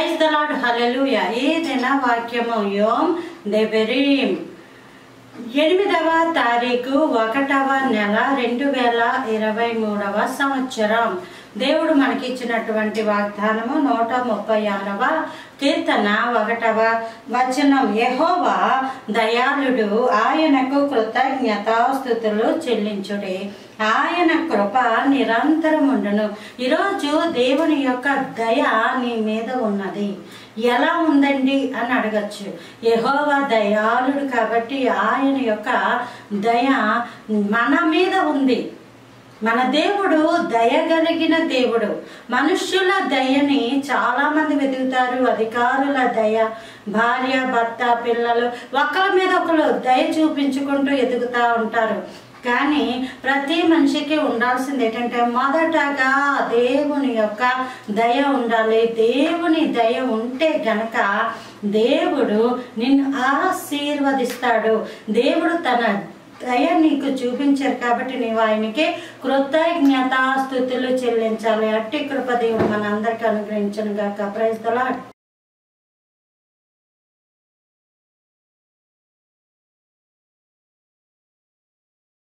Praise the lord, హల్లెలూయా. ఈ దిన వాక్యము యోమ్ దెబెరీం 8వ తారీఖు 1వ నెల 2023వ సంవత్సరం. దేవుడు మనకిచ్చినటువంటి వాగ్దానము 136వ కీర్తన 1వ వచనం. యెహోవా దయాళుడు, ఆయనకు కృతజ్ఞతాస్తుతులు చెల్లించుడి, ఆయన కృప నిరంతరం ఉండును. ఈరోజు దేవుని యొక్క దయ నీ మీద ఉన్నది. ఎలా ఉందండి అని అడగచ్చు. యెహోవా దయాళుడు కాబట్టి ఆయన యొక్క దయ మన మీద ఉంది. మన దేవుడు దయగలిగిన దేవుడు. మనుష్యుల దయని చాలామంది వెతుకుతారు. అధికారుల దయ, భార్య భర్త పిల్లలు ఒకరి మీద ఒకరు దయ చూపించుకుంటూ ఎదుగుతూ ఉంటారు. కానీ ప్రతి మనిషికి ఉండాల్సింది ఏంటంటే మొదటగా దేవుని యొక్క దయ ఉండాలి. దేవుని దయ ఉంటే గనక దేవుడు నిన్ను ఆశీర్వదిస్తాడు. దేవుడు తన దయ నీకు చూపించారు కాబట్టి నీవు ఆయనకి కృతజ్ఞతాస్తుతులు చెల్లించాలి. అట్టి కృప దేవుడు మనందరికీ అనుగ్రహించును గాక. Praise the lord.